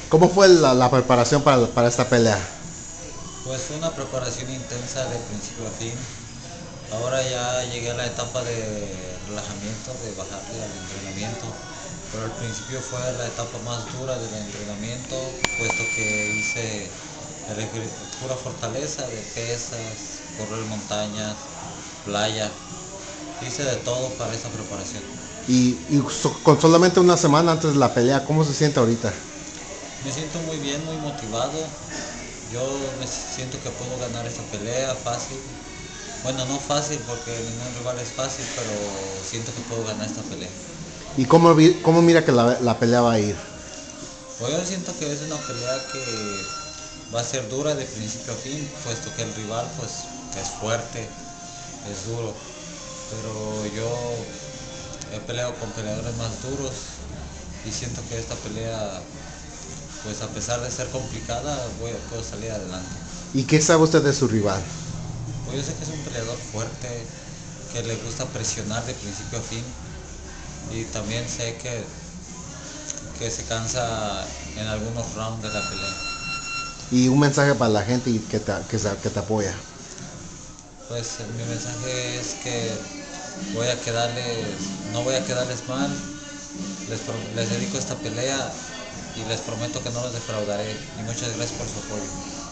¿Cómo fue la preparación para esta pelea? Pues fue una preparación intensa de principio a fin. Ahora ya llegué a la etapa de relajamiento, de bajarle al entrenamiento, pero al principio fue la etapa más dura del entrenamiento, puesto que hice pura fortaleza de pesas, correr montañas, playa, hice de todo para esa preparación. Con solamente una semana antes de la pelea, ¿cómo se siente ahorita? Me siento muy bien, muy motivado. Yo me siento que puedo ganar esta pelea fácil. Bueno, no fácil porque ningún rival es fácil, pero siento que puedo ganar esta pelea. ¿Y cómo mira que la pelea va a ir? Pues yo siento que es una pelea que va a ser dura de principio a fin, puesto que el rival pues es fuerte, es duro. Pero yo he peleado con peleadores más duros y siento que esta pelea, pues a pesar de ser complicada, puedo salir adelante. ¿Y qué sabe usted de su rival? Pues yo sé que es un peleador fuerte, que le gusta presionar de principio a fin y también sé que se cansa en algunos rounds de la pelea. Y un mensaje para la gente que te apoya. Pues mi mensaje es que no voy a quedarles mal, les dedico esta pelea y les prometo que no los defraudaré y muchas gracias por su apoyo.